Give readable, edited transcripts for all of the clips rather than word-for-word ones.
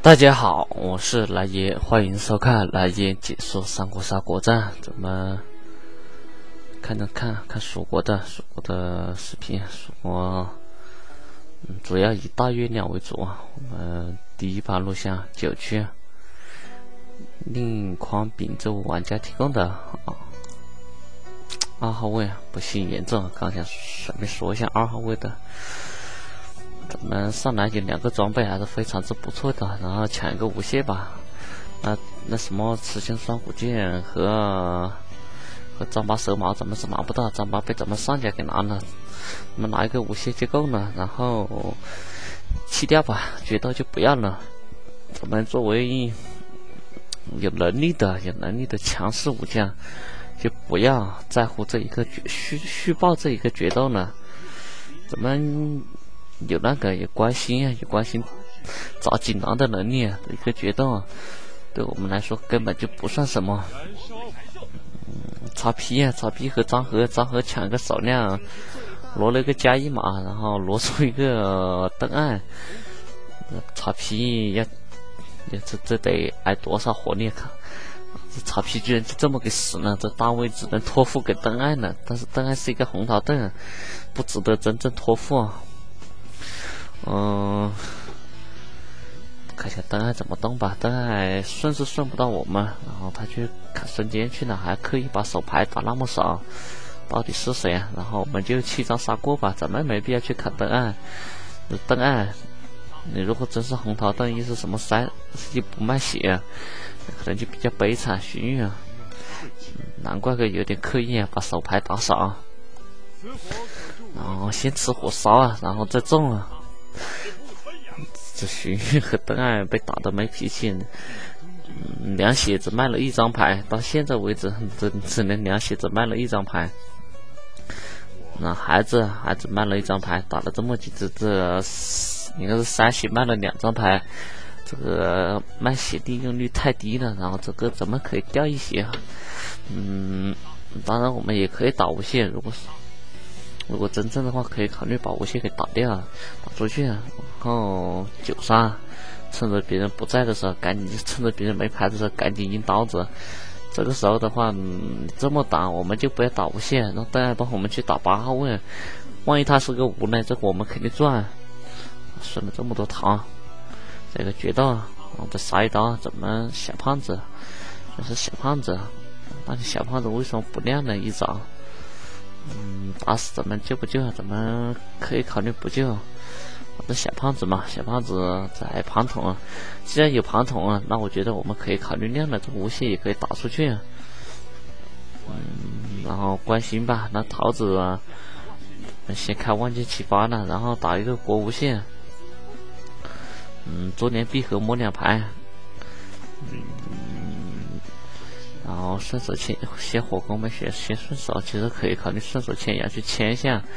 大家好，我是来爷，欢迎收看来爷解说三国杀国战。咱们看蜀国的视频。蜀国主要以大月亮为主。我们第一盘录像9区，令匡丙这位玩家提供的2号位不幸严重，刚想顺便说一下2号位的。咱们上来有2个装备还是非常之不错的，然后抢一个无懈吧。那什么雌性双股剑和张八蛇矛咱们是拿不到，张八被咱们上家给拿了，我们拿一个无懈就够了。然后弃掉吧，决斗就不要了。咱们作为有能力的强势武将，就不要在乎这一个虚报这一个决斗了。咱们有关心找锦囊的能力一个决斗对我们来说根本就不算什么。曹丕和张合抢个手量，罗了一个加一码，然后罗出一个邓艾。曹丕这得挨多少火力看？这曹丕居然就这么给死了，这大卫只能托付给邓艾了。但是邓艾是一个红桃邓，不值得真正托付。看一下邓艾怎么动吧。邓艾顺不到我们，然后他去砍孙坚去了，还刻意把手牌打那么少，到底是谁啊？然后我们就7招杀过吧，咱们没必要去砍邓艾。邓艾，你如果真是红桃邓，又是什么又不卖血，可能就比较悲惨荀彧难怪有点刻意把手牌打少，然后先吃火烧然后再中这荀彧和邓艾被打得没脾气，两血只卖了1张牌，到现在为止只能两血只卖了1张牌。那孩子卖了1张牌，打了这么几次，这应该是3血卖了2张牌，这个卖血利用率太低了，然后这个咱们可以掉1血。当然我们也可以打无懈，如果真正的话，可以考虑把无懈给打掉，打出去，然后9杀，趁着别人不在的时候，趁着别人没牌的时候，赶紧阴刀子。这个时候的话，这么打，我们就不要打无懈，让邓艾帮我们去打8号位。万一他是个无呢，这个我们肯定赚。顺了这么多糖，这个决斗，再杀一刀，咱们小胖子，这是小胖子，但是小胖子为什么不亮呢？一招。打死咱们救不救？咱们可以考虑不救。这小胖子嘛，小胖子在庞统既然有庞统那我觉得我们可以考虑亮了，这无懈也可以打出去。然后关心吧，那桃子先开万箭齐发了，然后打一个国无懈。周年闭合摸2牌。然后顺手先火攻没血，先顺手，其实可以考虑顺手牵羊去牵一下。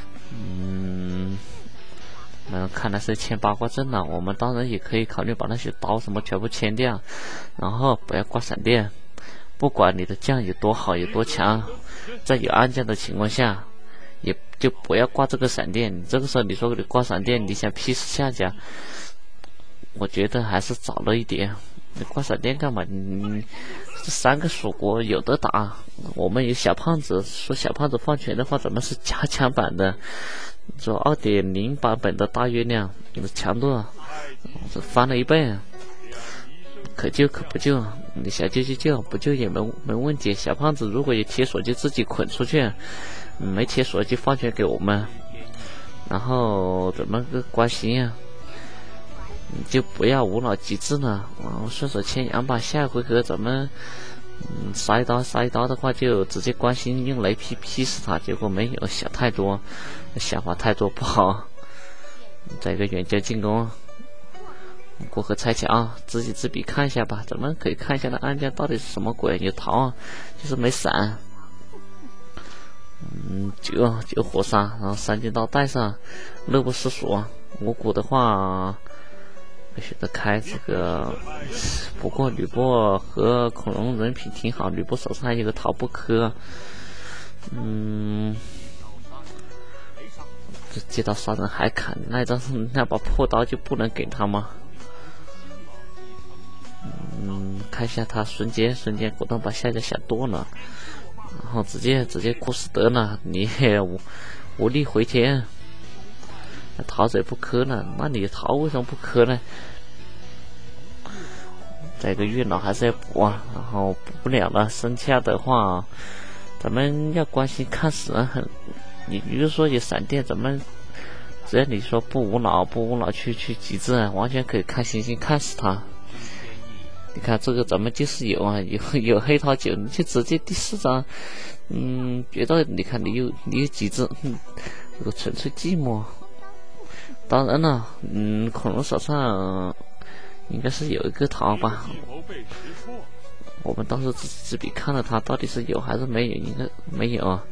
看来是牵八卦阵了，我们当然也可以考虑把那些刀什么全部牵掉，然后不要挂闪电。不管你的将有多好有多强，在有暗将的情况下，也就不要挂这个闪电。你这个时候你说你挂闪电，你想劈死下家，我觉得还是早了一点。你挂闪电干嘛？这3个蜀国有的打，我们有小胖子，说小胖子放权的话，咱们是加强版的，说2.0版本的大月亮，你的强度这翻了1倍，可救可不救，你想救就救，不救也没问题。小胖子如果有铁锁就自己捆出去，没铁锁就放权给我们，然后怎么个关心你就不要无脑极致了，然后顺手牵羊吧。下一回合咱们杀一刀的话，就直接关心用雷劈死他，结果没有想太多，想法太多不好。再一个远交进攻，过河拆墙，知己知彼看一下吧。咱们可以看一下那暗将到底是什么鬼，有桃就是没闪。9火杀，然后3件刀带上，乐不思蜀。五谷的话选择开这个，不过吕布和孔融人品挺好，吕布手上还有个桃不科。这接到杀人还砍，那把破刀就不能给他吗？ 看一下他瞬间果断把下家下剁了，然后直接哭死得了，你也无力回天，逃贼不磕了，那你逃为什么不磕呢？这个月老还是要补啊，然后补不了了，剩下的话咱们要关心看死人。你比如说有闪电，咱们只要你说不无脑去极致，完全可以看星星看死他。你看这个咱们就是有啊，有黑桃9，你就直接第4张，觉得你看你有极致，这个纯粹寂寞。当然了，恐龙手上应该是有一个桃吧。我们当时只比看了他到底是有还是没有，应该没有啊。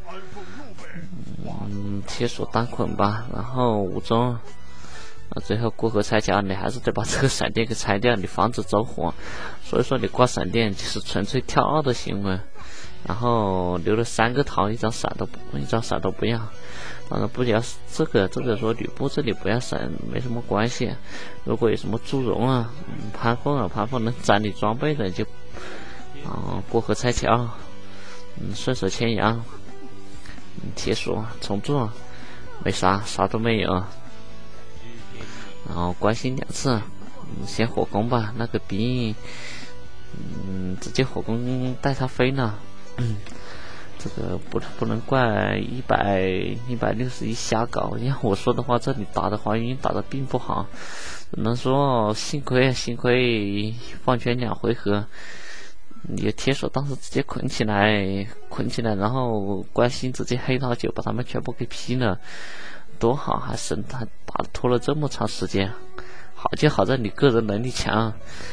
铁锁单捆吧，然后5中，最后过河拆桥，你还是得把这个闪电给拆掉，你防止走火。所以说你挂闪电就是纯粹跳2的行为。然后留了3个桃，一张闪都不要。当然不要这个说吕布这里不要闪没什么关系。如果有什么祝融啊、潘凤能斩你装备的就过河拆桥，顺手牵羊，铁锁重做，没啥都没有。然后关心2次，先火攻吧，那个兵直接火攻带他飞呢。这个不能怪161瞎搞。要我说的话，这里打的黄云打的并不好，只能说幸亏放权2回合，你的铁手当时直接捆起来，然后关心直接黑桃9把他们全部给劈了，多好，还省他打拖了这么长时间。好就好在你个人能力强，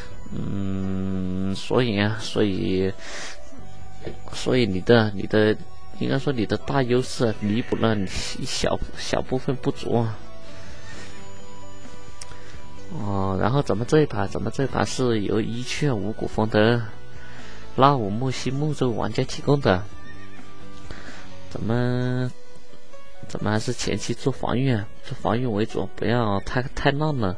所以你的应该说你的大优势弥补了你一小部分不足。然后咱们这一盘是由一雀五谷丰德拉五木西木这个玩家提供的。咱们还是前期做防御为主，不要太烂了。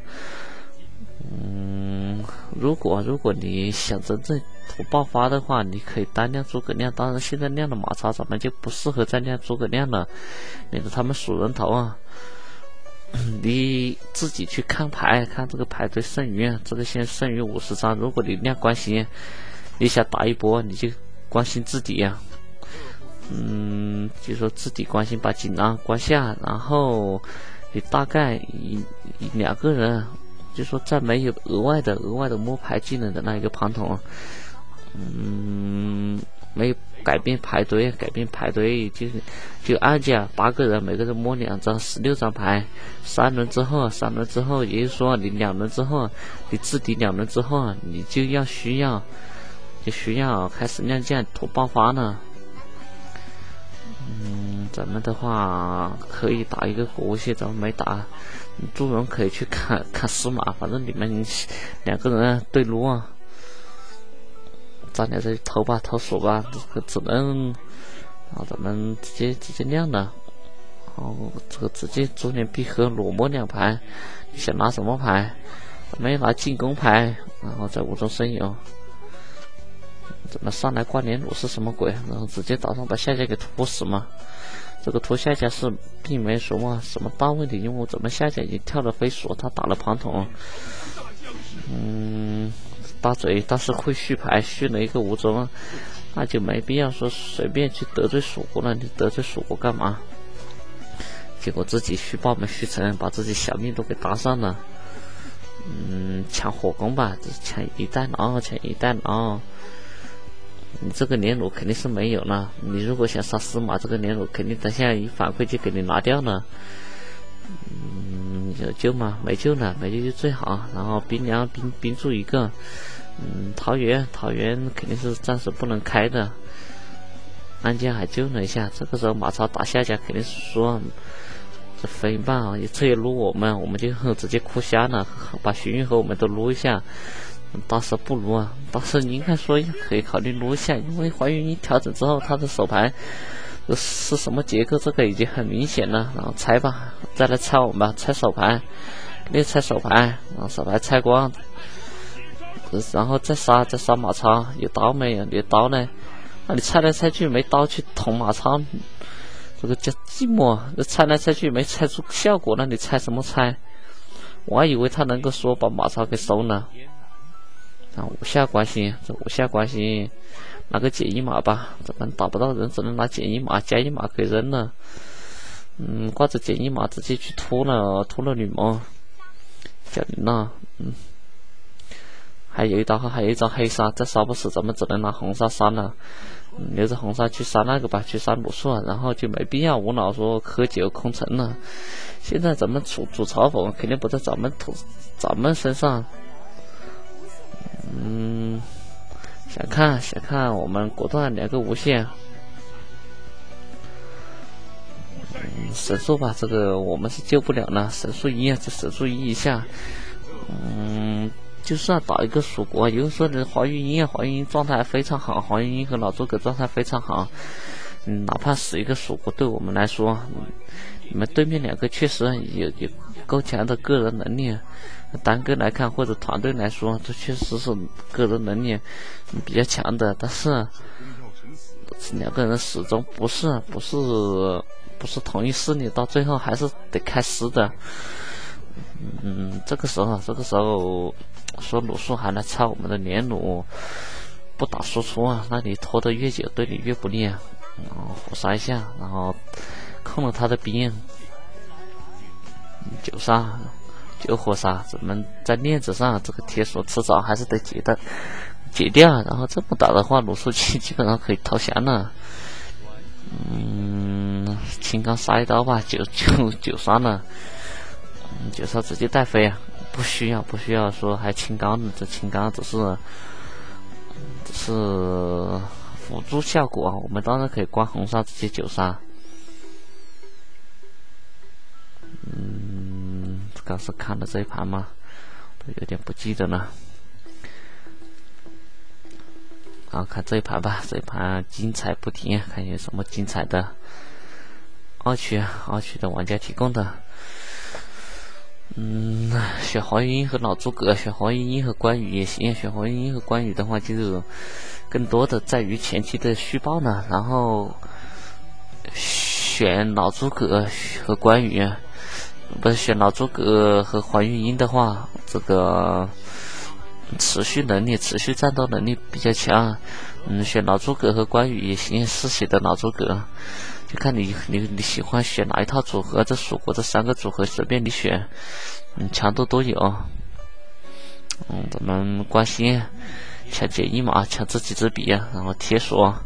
如果你想真正图爆发的话，你可以单亮诸葛亮。当然现在亮的马超咱们就不适合再亮诸葛亮了，免得他们数人头啊。你自己去看牌，看这个牌对剩余，这个先剩余50张。如果你亮关心，你想打一波，你就关心自己呀。就说自己关心把锦囊关下，然后你大概以2个人，就说在没有额外的摸牌技能的那一个庞统，没有改变排队就按价8个人，每个人摸2张16张牌，3轮之后，也就是说你2轮之后，你自敌2轮之后，你就需要开始亮将图爆发了。咱们的话可以打一个火无蟹，咱们没打。祝融可以去看司马，反正你们2个人对撸啊，咱俩这投锁吧，这个只能咱们直接亮了。这个直接中年闭合裸摸2牌，你想拿什么牌？没拿进攻牌，然后在无中生有。怎么上来挂连弩是什么鬼？然后直接打上把下家给拖死嘛。这个拖下家是并没什么大问题，因为咱们下家已经跳了飞锁，他打了庞统。大嘴倒是会续牌，续了一个无中，那就没必要说随便去得罪蜀国了。你得罪蜀国干嘛？结果自己续爆没续成，把自己小命都给搭上了。抢火攻吧，抢一代挠。你这个连弩肯定是没有了，你如果想杀司马，这个连弩肯定等下一反馈就给你拿掉了。有救吗？没救了，没救就最好。然后兵粮兵住一个，桃园肯定是暂时不能开的。安家还救了一下，这个时候马超打下家肯定是说这飞棒这也撸我们就直接哭瞎了，把荀彧和我们都撸一下。大师不撸啊，大师应该说也可以考虑撸一下，因为黄云一调整之后，他的手牌是什么结构，这个已经很明显了。然后拆吧，再来拆我们吧，拆手牌，又拆手牌，然后手牌拆光， 然后再杀马超，有刀没有？你的刀呢？那你猜来猜去没刀去捅马超，这个叫寂寞。猜来猜去没猜出效果，那你猜什么猜？我还以为他能够说把马超给收了。无下关系，这无下关系，拿个减一码吧。咱们打不到人，只能拿减一码，加一码可以扔了。挂着减一码直接去突了吕蒙，小林了。还有一招黑杀，再杀不死，咱们只能拿红杀杀了。留着红杀去杀那个吧，去杀鲁肃，然后就没必要无脑说喝酒空城了。现在咱们主嘲讽肯定不在咱们身上。想看我们果断2个无限。神速吧，这个我们是救不了了。神速1，这神速1一下，就算打一个蜀国，有人说的黄云英状态非常好，黄云英和老诸葛状态非常好。哪怕死一个蜀国，对我们来说，你们对面2个确实有够强的个人能力。单个来看或者团队来说，这确实是个人能力比较强的。但是2个人始终不是同一势力，到最后还是得开撕的。这个时候说鲁肃还来抄我们的连弩，不打输出啊，那你拖得越久对你越不利。然后火杀一下，然后控了他的兵，9杀9火杀，咱们在链子上这个铁锁迟早还是得解掉。然后这么打的话，鲁肃基本上可以投降了。青钢杀一刀吧，9杀了。9杀直接带飞啊，不需要说还青钢的，这青钢只是辅助效果，我们当然可以关红杀直接9杀。刚是看了这一盘吗？都有点不记得了。好，看这一盘吧，这一盘精彩不停，看有什么精彩的。二区的玩家提供的。选黄云英和老诸葛，选黄云英和关羽也行。选黄云英和关羽的话，就更多的在于前期的虚报呢。然后选老诸葛和关羽，不是选老诸葛和黄云英的话，这个持续战斗能力比较强。选老诸葛和关羽也行，嗜血的老诸葛。就看你喜欢选哪一套组合，这蜀国这3个组合随便你选，强度都有。咱们关心抢减一码，抢自己之笔，然后铁锁。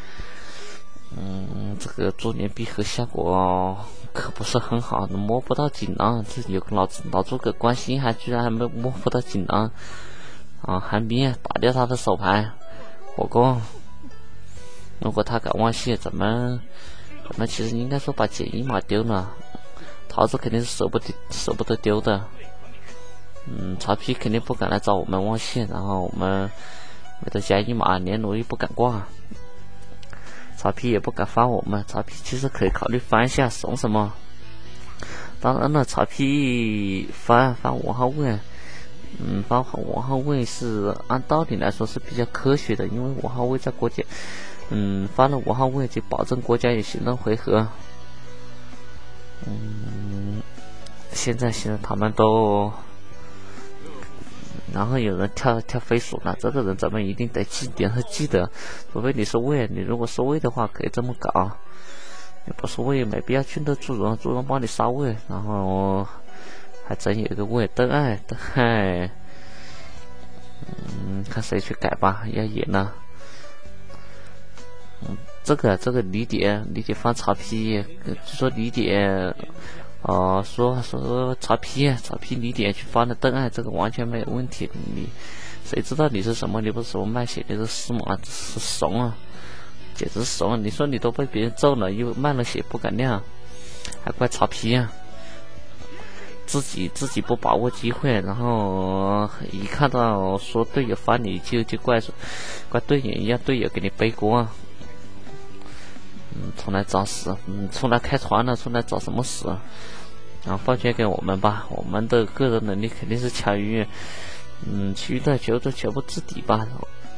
这个驻年闭合效果可不是很好，摸不到锦囊。这有个老诸葛关心居然还没摸不到锦囊。寒冰打掉他的手牌，火攻。如果他敢忘谢，咱们其实应该说把减一码丢了，桃子肯定是舍不得丢的。曹丕肯定不敢来找我们忘谢，然后我们为了加一码，连弩也不敢挂，曹丕也不敢翻我们。曹丕其实可以考虑翻一下，怂什么？当然了，曹丕翻王号位，翻王号位是按道理来说是比较科学的，因为王号位在国家。翻了5号位就保证国家有行动回合。现在他们都，然后有人跳飞鼠了，这个人咱们一定得记得，除非你是位，你如果是位的话可以这么搞，你不是位没必要去那朱荣帮你杀位，然后还真有一个位邓艾，看谁去改吧，要赢了。这个李典翻曹丕，就说李典，说曹丕李典去翻了邓艾，这个完全没有问题。你谁知道你是什么？你不是什么卖血，你是司马，是怂啊，简直怂！你说你都被别人揍了，又卖了血不敢亮，还怪曹丕啊！自己不把握机会，然后一看到说队友翻你就怪队友一样，队友给你背锅。出来找死，出来开船了，出来找什么死？然后放权给我们吧，我们的个人能力肯定是强于其余的球都全部置底吧。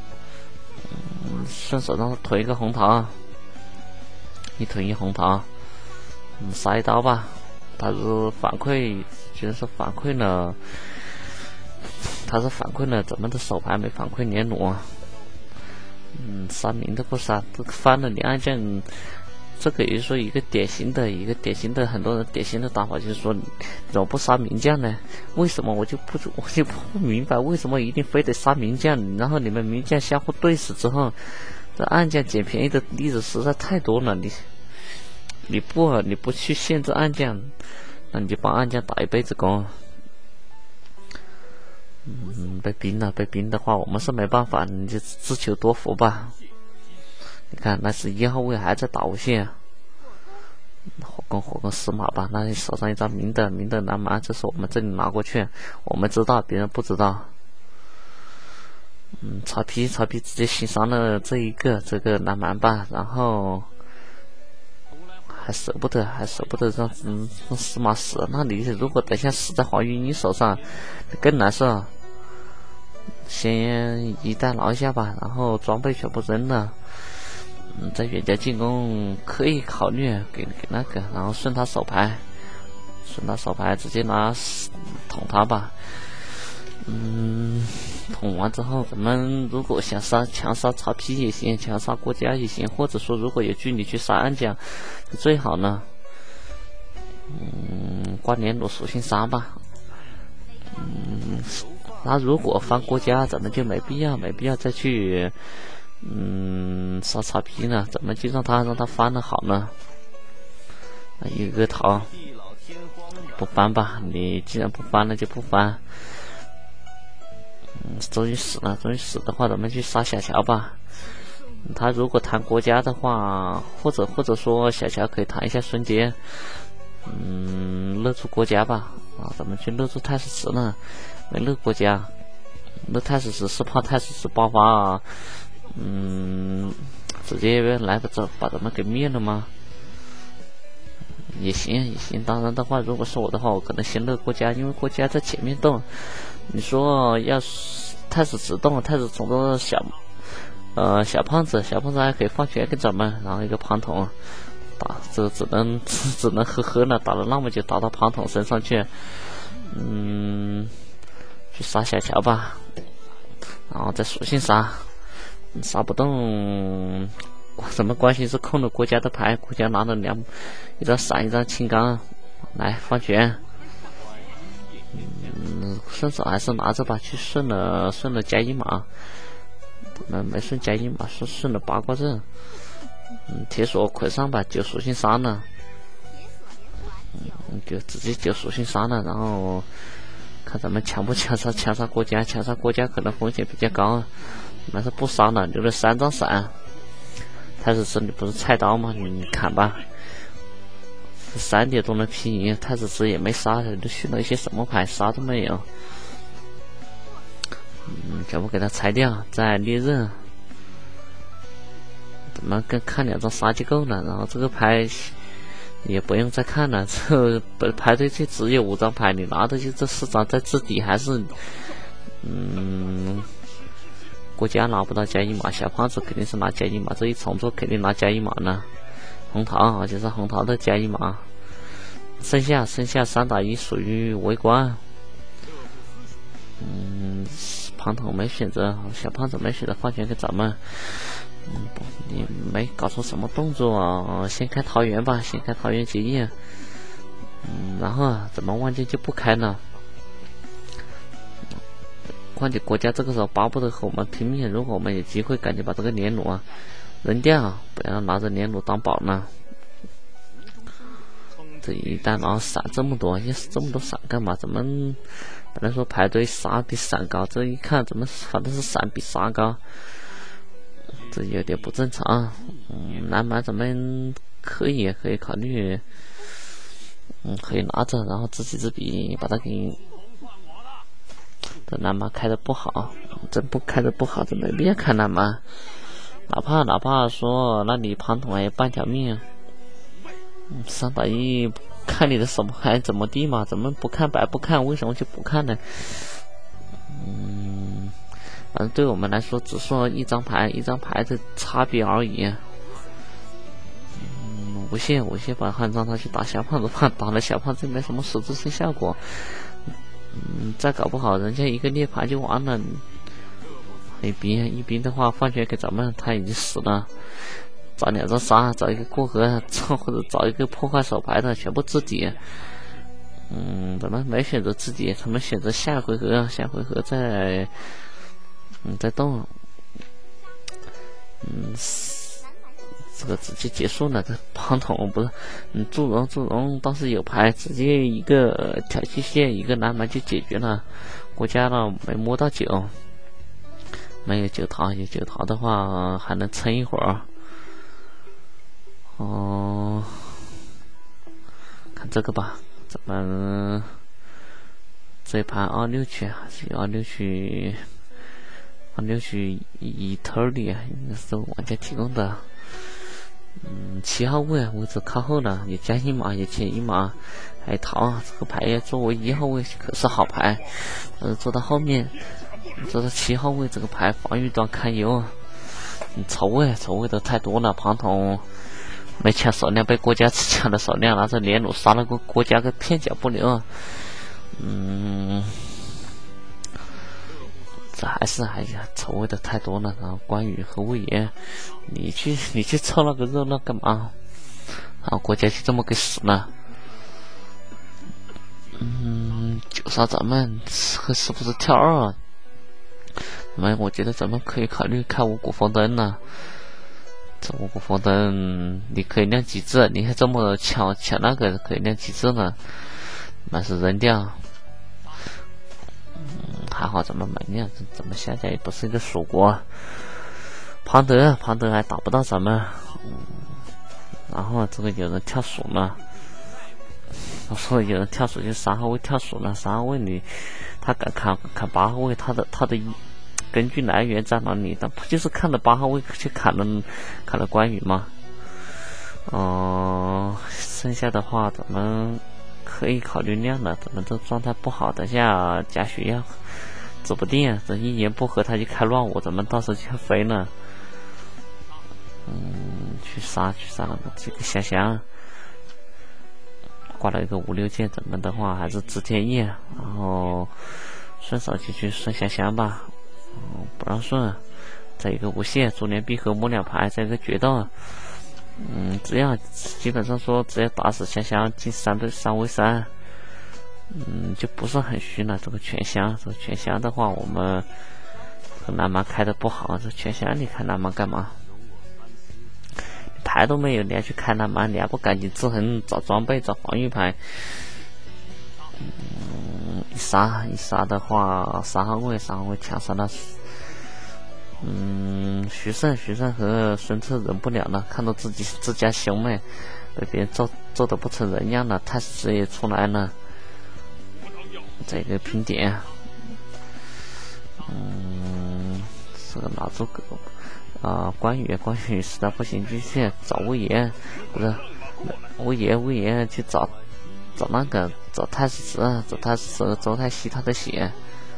顺手让他推一个红桃，一推一红桃，杀一刀吧。他是反馈，居然是反馈了，他是反馈了咱们的手牌，没反馈连弩。杀明的不杀，这翻了两暗将。这个也就是说一个典型的很多人典型的打法，就是说怎么不杀名将呢？为什么我就不明白，为什么一定非得杀名将？然后你们名将相互对死之后，这暗将捡便宜的例子实在太多了。你不去限制暗将，那你就帮暗将打一辈子工。被冰的话，我们是没办法，你就自求多福吧。你看，那是1号位还在打无限，火攻死马吧。那你手上一张明的蓝蛮，这是我们这里拿过去，我们知道，别人不知道。曹丕直接欣赏了这个蓝蛮吧，然后还舍不得让司马死。那你如果等下死在黄云英手上，更难受。先一代劳一下吧，然后装备全部扔了。在远角进攻可以考虑给那个，然后顺他手牌直接拿捅他吧。捅完之后，咱们如果想强杀曹丕也行，强杀郭嘉也行，或者说如果有距离去杀暗将最好呢。挂连弩属性杀吧。那如果翻郭嘉，咱们就没必要再去杀曹丕呢，怎么就让他翻的好呢？一个桃不翻吧，你既然不翻了就不翻。终于死的话，咱们去杀小乔吧。他如果弹郭嘉的话，或者说小乔可以弹一下孙坚，勒住郭嘉吧。咱们去勒住太史慈呢，没勒郭嘉，勒太史慈是怕太史慈爆发直接来个这把咱们给灭了吗？也行。当然的话，如果是我的话，我可能先勒郭嘉，因为郭嘉在前面动。你说要太史慈动，太史从这小胖子还可以放权给咱们，然后一个庞统打，这只能呵了，打了那么久，打到庞统身上去。去杀小乔吧，然后再属性杀不动。什么关系是控了郭嘉的牌，郭嘉拿了一张闪一张青钢来放权。顺手还是拿着吧，去顺了加一码，没顺加一码，顺了八卦阵。铁锁捆上吧，9属性杀呢，就直接9属性杀了，然后看咱们强不强杀郭嘉，可能风险比较高，但是不杀了，留了3张闪。太史慈你不是菜刀吗？你砍吧，3点都能拼赢。太史慈也没杀，都训了一些什么牌，啥都没有。全部给他拆掉，再列刃。怎么跟看2张杀就够了？然后这个牌也不用再看了，这排队就只有5张牌，你拿的就这4张，在置底还是郭嘉拿不到加一码，小胖子肯定是拿加一码，这一重做肯定拿加一码呢。红桃而且是红桃的加一码，剩下3打1属于围观。庞统没选择，小胖子没选择放权给咱们。你没搞出什么动作啊？先开桃园吧，先开桃园结业。然后怎么万剑就不开呢？况且国家这个时候巴不得和我们拼命，如果我们有机会，赶紧把这个连弩扔掉，不要拿着连弩当宝呢。这一旦然后闪这么多，要是这么多闪干嘛？咱们本来说排队杀比闪高，这一看怎么反正是闪比杀高，这有点不正常。蓝蛮咱们可以考虑，可以拿着，然后知己知彼，把它给。这蓝蛮开的不好，真不开的不好，这没必要开蓝蛮。哪怕说那你庞统还有半条命，3打1看你的什么还怎么地嘛？怎么不看白不看？为什么就不看呢？ 反正对我们来说，只说一张牌的差别而已。无限把汉让他去打小胖子吧，打了小胖子没什么实质性效果。再搞不好人家一个猎牌就完了。一兵的话放权给咱们，他已经死了。找2张杀，找一个过河，或者找一个破坏手牌的，全部自己。咱们没选择自己，他们选择下回合再动。这个直接结束了，这庞统不是，祝融倒是有牌，直接一个挑气线，一个蓝蛮就解决了。国家呢没摸到9，没有9桃，有9桃的话还能撑一会儿。看这个吧，咱们这一盘26区还是26区一头里，应该是玩家提供的。7号位置靠后了，也加1码，也减1码，还桃这个牌作为1号位可是好牌，坐到后面，坐到7号位这个牌防御端堪忧。筹位的太多了，庞统没抢手量，被郭嘉抢了手量，拿着连弩杀了个郭嘉个片脚不留。这还是筹位的太多了。然后关羽和魏延，你去凑那个热闹干嘛？然后国家就这么给死了。9杀咱们是不是跳2？我觉得咱们可以考虑开5谷风灯了。这5谷风灯你可以亮极致，你还这么抢那个可以亮极致呢，那是扔掉。还好咱们没亮，咱们现在也不是一个蜀国。庞德还打不到咱们。然后这个有人跳蜀了，我说有人跳蜀就3号位跳蜀了，3号位他敢砍8号位，他的根据来源在哪里？他不就是看了8号位去砍了关羽吗？剩下的话咱们可以考虑亮了，咱们这状态不好，等下贾诩要指不定，这一言不合他就开乱舞，咱们到时候就飞了。去杀了这个香香，挂了一个5、6件，咱们的话还是知天意，然后顺手就去顺香香吧。不让顺，再一个无限珠联璧合摸2牌，再一个决斗。这样基本上说只要打死香香进3v3，就不是很虚了。这个全香的话，我们和蓝蛮开的不好，这全香你开蓝蛮干嘛？牌都没有，你还去开蓝蛮，你还不赶紧制衡找装备找防御牌？一杀的话，3号位抢杀了。徐盛和孙策忍不了了，看到自家兄妹被别人揍得不成人样了，太史也出来了。这个拼点，这个拿住狗关羽实在不行就去找魏延，不是魏延去找那个找太史慈周太息他的血。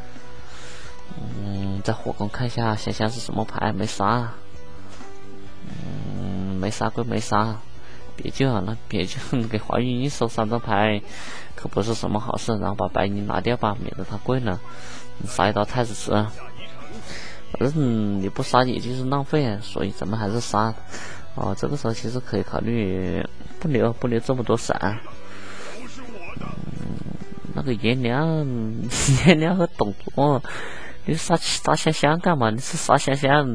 在火攻看一下香香是什么牌，没杀。没杀归没杀，别救啊，那别救，给华云一收3张牌可不是什么好事。然后把白银拿掉吧，免得他贵了。杀一刀太史慈，反正你不杀也就是浪费，所以咱们还是杀。这个时候其实可以考虑不留这么多闪。那个颜良和董卓，你杀香香干嘛？你是杀香香，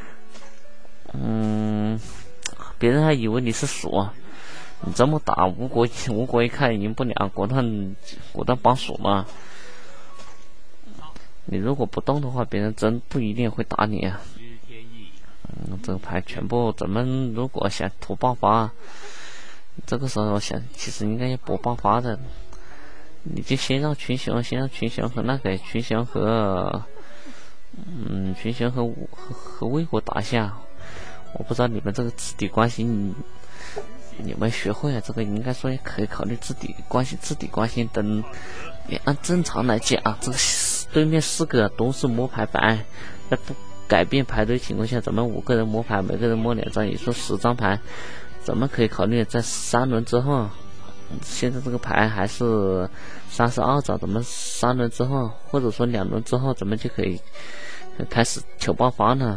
别人还以为你是蜀，你这么打吴国一看赢不了，果断帮蜀嘛。你如果不动的话，别人真不一定会打你。这个牌全部咱们如果想图爆发，这个时候想其实应该要搏爆发的。你就先让群雄和那个群雄和魏国打一下。我不知道你们这个子弟关系你们学会了，这个应该说也可以考虑子弟关系。等你按正常来讲，这个对面4个都是摸牌白，在不改变排队情况下，咱们5个人摸牌，每个人摸2张，也说10张牌，咱们可以考虑在3轮之后，现在这个牌还是32张，咱们3轮之后，或者说2轮之后，咱们就可以开始求爆发了。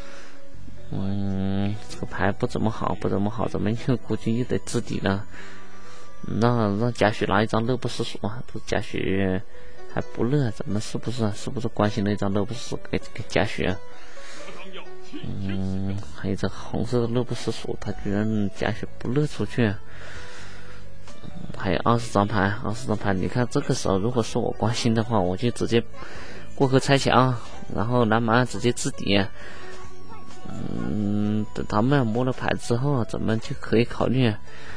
这个牌不怎么好，咱们就估计又得置底了。让贾诩拿一张乐不思蜀啊！这贾诩还不乐，咱们是不是关心了一张乐不思蜀给贾诩？还有这红色的乐不思蜀，他居然贾诩不乐出去。还有20张牌，你看这个时候如果是我关心的话，我就直接过河拆墙，然后蓝马直接置底。等他们摸了牌之后，咱们就可以考虑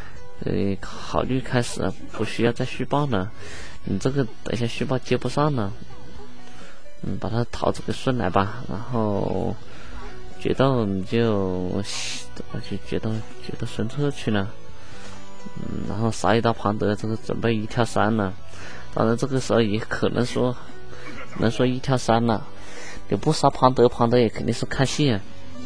开始不需要再续报了。你这个等一下续报接不上了，把他桃子给顺来吧。然后决斗你就决斗孙策去了。然后杀一刀庞德，这个准备1跳3了。当然这个时候也可能说1跳3了。你不杀庞德也肯定是看戏。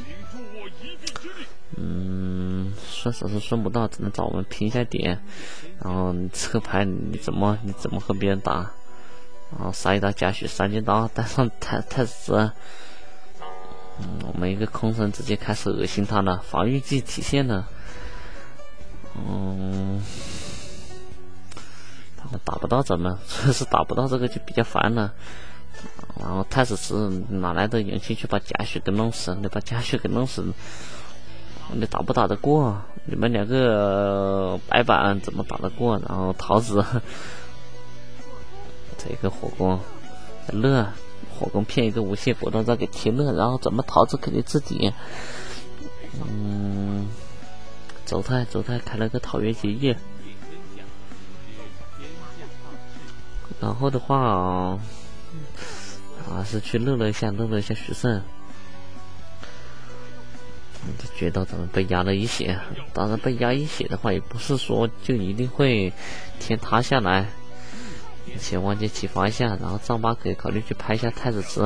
顺手是顺不到，只能找我们拼一下点。然后你这个牌你怎么和别人打？然后杀一刀贾诩3件刀，带上太子值。我们一个空城直接开始恶心他了，防御技体现了。他们打不到咱们，这是打不到这个就比较烦了。然后太子值哪来的勇气去把贾诩给弄死？你把贾诩给弄死，你打不打得过？你们2个白板怎么打得过？然后桃子这个火攻乐，火攻骗一个无懈，果断再给贴乐，然后咱们桃子肯定自己走太开了个桃园结义。然后的话是去乐了一下徐胜。觉得咱们被压了一血，当然被压一血的话，也不是说就一定会天塌下来。先忘记启发一下，然后丈八可以考虑去拍一下太子值。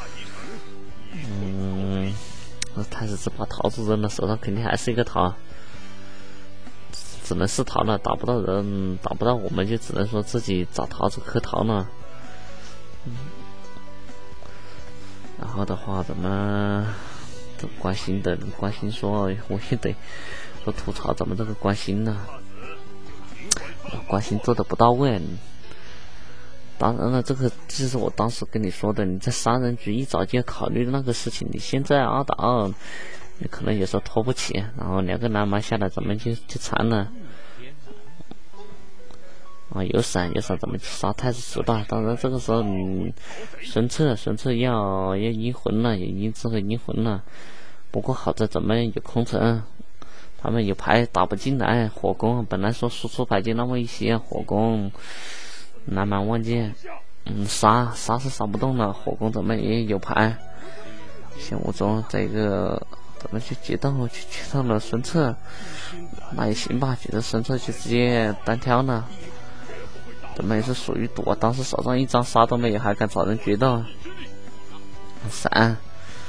太子值把桃子扔了，手上肯定还是一个桃，只能是桃了，打不到人，打不到我们就只能说自己找桃子磕桃了。然后的话，咱们关心说，我也得说吐槽咱们这个关心呢，关心做的不到位。当然了，这个就是我当时跟你说的，你在3人局一早就要考虑那个事情。你现在2打2，你可能有时候拖不起，然后2个蓝马下来，咱们就残了。有闪，咱们去杀太子值吧。当然这个时候孙策要阴魂了，有阴质和阴魂了。不过好在咱们有空城，他们有牌打不进来。火攻本来说输出牌就那么一些，火攻蓝马忘记杀是杀不动了。火攻咱们也有牌，先武中这个咱们去决斗了孙策，那也行吧，觉得孙策就直接单挑了。咱们也是属于躲，当时手上1张杀都没有，还敢找人决斗。闪，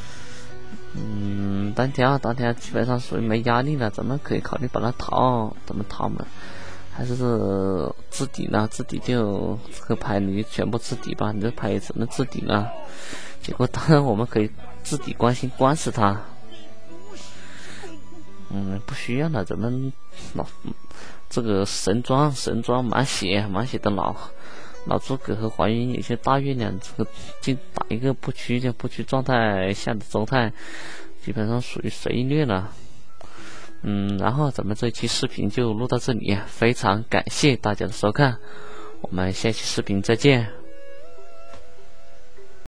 单挑基本上属于没压力了，咱们可以考虑把它逃，怎么逃嘛？还是置底呢？置底就这个牌你就全部置底吧，你这牌也只能置底了。结果当然我们可以置底关死他。不需要了，咱们这个神装满血的老诸葛和黄云有些大月亮，这个就打一个不屈状态下的周泰，基本上属于随意虐了。然后咱们这期视频就录到这里，非常感谢大家的收看，我们下期视频再见。